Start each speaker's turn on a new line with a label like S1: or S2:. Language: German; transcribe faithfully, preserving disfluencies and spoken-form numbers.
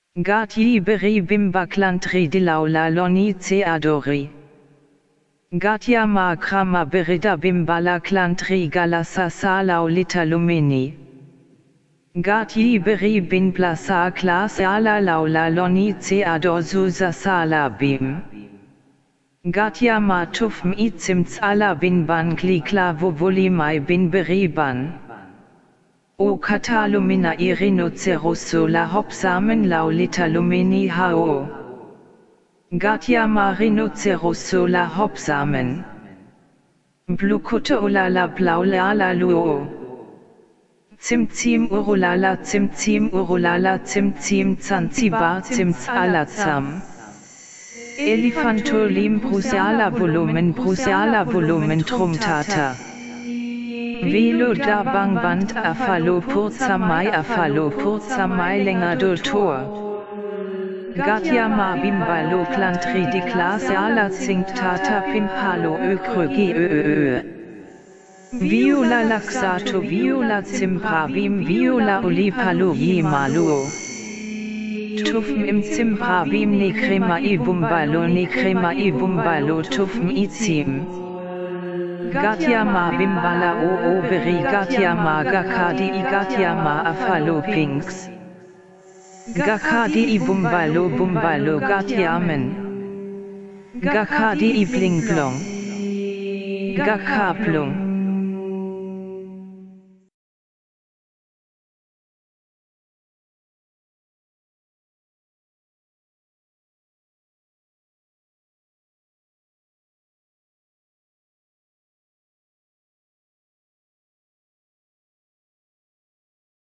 S1: Gati beri bimba klantri dilaula loni ce adori. Gatia ma krama berida bimbala klantri galasa salau lita lumini. Gati beri bin plasa klas ala laula loni ce adorzuza sala bim. Gatia ma tufm itzims ala bin ban klikla vovolimai bin beriban. O katalumina irinoceroso la hopsamen laulita lumini hao. Gatia ma rinoceroso la hopsamen. Blukuto la blaulala luo. Zimzim urulala zimzim urulala zimzim zanzibar zims alatzam. Elephantolim brusiala volumen brusiala volumen trumtata. Velo da bangband afalo purzamai afalo purzamai länger doltor. Gatia ma bimbalo klantri di clase ala zingt tata pimpalo ökrögi öö. Viola laxato viola zimpra vim viola olipalo yimaluo. Tufm im zimpra vim ne crema i bumbalo ne crema i bumbalo tufm izim. Gatia ma bimbala o o beri gatia ma gakadi i gatia ma afalo pinks. Gakadi i bumbalo bumbalo gatiamen. Gakadi i bling blong. Gakaplung.